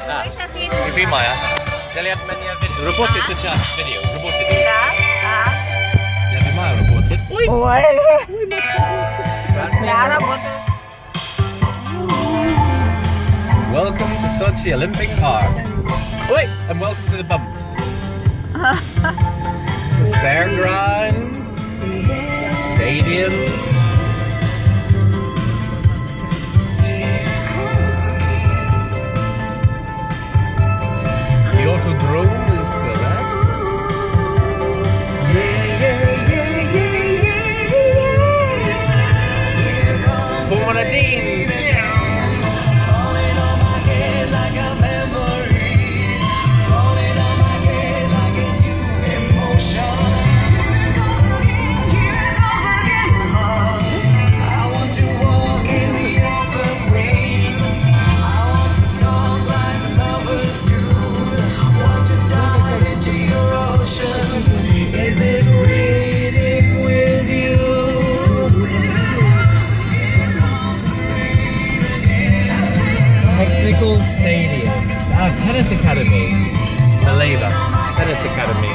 Мы сейчас едем. Ты прямая. Я работает сейчас видео. Работает. Да. Я понимаю, работает. Ой. Да, работает. Welcome to Sochi Olympic Park. Oi, and welcome to the bumps. The fairground, stadium. The autodrome is to the left. Formula Dean. Technical Stadium. Tennis Academy. Maleva. Tennis Academy.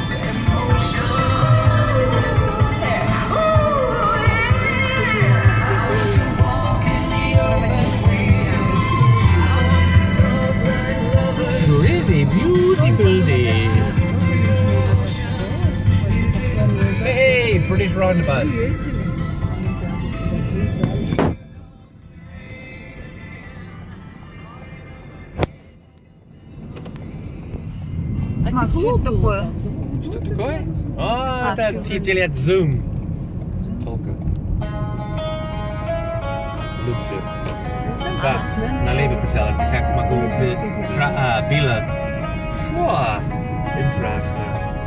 Crazy, beautiful day. Hey, British roundabout. Что это такое? Что такое? Это телет зум. Только. Лучше. Да, налево, пожалуйста, как могу было. Фу, интересно.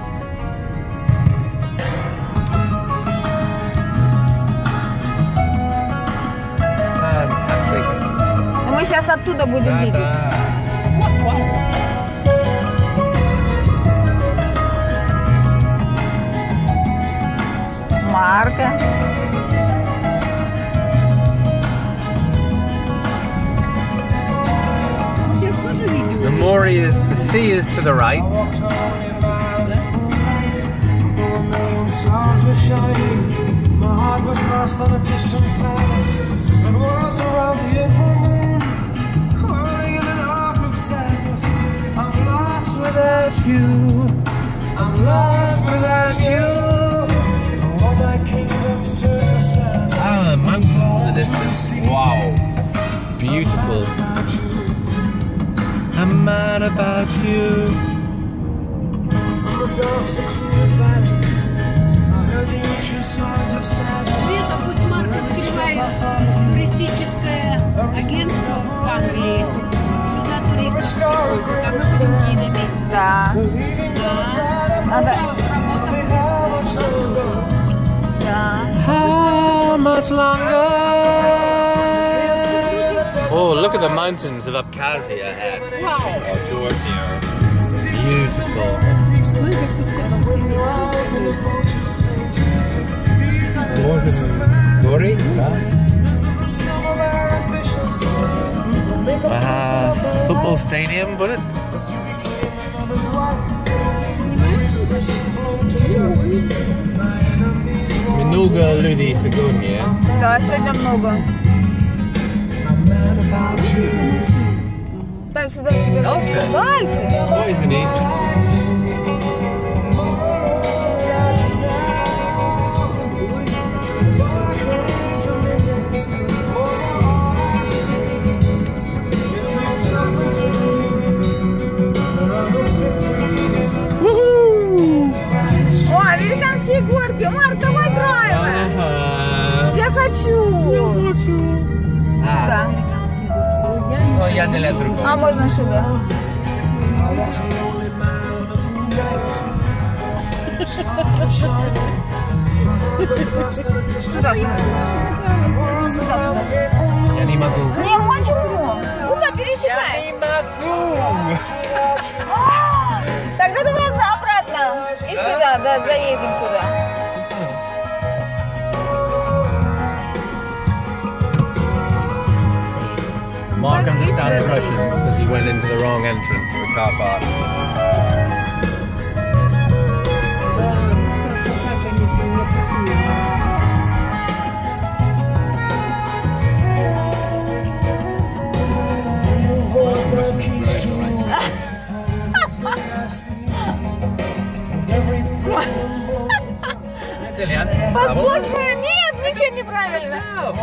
Fantastic. Мы сейчас оттуда будем видеть. Да. Марка. The sea is to the right. My heart was lost on a distant planet, and was around the April moon, whirling in an arc of sadness. I'm lost without you. I'm lost without you. All my kingdoms turn to sand. The mountains in the distance. Wow. Beautiful. I'm mad about you. From the dark secluded valleys, I heard the ancient songs of sadness. Это пусть Марк открывает туристическое агентство в Англии. Для туристов. Там с гидами. Да. Надо. Да. How much longer? Oh, look at the mountains of Abkhazia ahead. Wow. Oh, Georgia. Beautiful. Gori? Football stadium, but it. Много людей сегодня. Да, сегодня много. Дальше. Дальше? Дальше. Ой, извини. О, американские горки. Марк, давай драйвер. Я хочу. Сюда. Но я для другого. А можно сюда. Сюда. Я не могу. Не, почему? Куда пересекай? Я не могу. Тогда давай обратно. И сюда, да, заедем туда. Mark understands Russian because he went into the wrong entrance for the car park. Послушай, нет, ничего неправильно.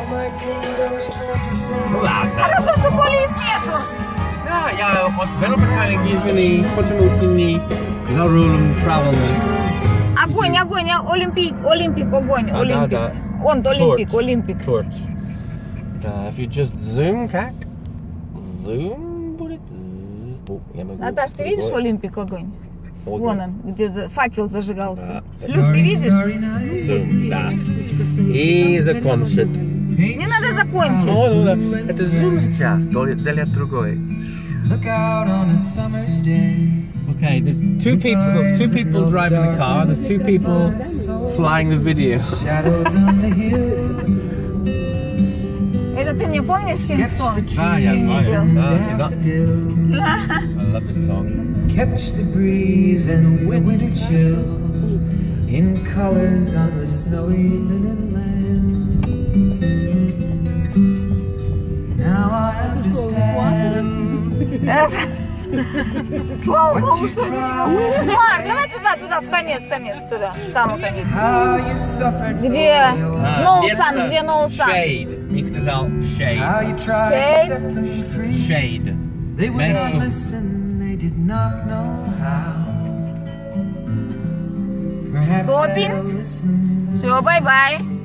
Ну ладно. Хорошо, что колеис нету. Да, я вот велоподхайник извини, почему-то за рулем правильно. Огонь, огонь, Олимпик, огонь, Олимпик. Да. Он Олимпик. Torch. If you just zoom, как? Zoom будет. Наташ, ты видишь Олимпик, огонь? Вон он, где факел зажигался. Да. Люд, ты видишь? Zoom, да. И закончит. Не надо закончить. Ну да. Это zoom сейчас, для другой. Okay, there's two people driving the car, there's two people flying the video. Это ты мне помнишь Симпсон? Да, я знаю. I love this song. Catch the breeze and winter chills in colors on the snowy linen land. Now I understand. Слава Богу, что не Марк, давай туда, в конец, сюда, в самый конец. Где No Sun? Shade. Не сказал shade. Shade. They would not listen, they did not know how. Perhaps they'll listen. Все, бай-бай.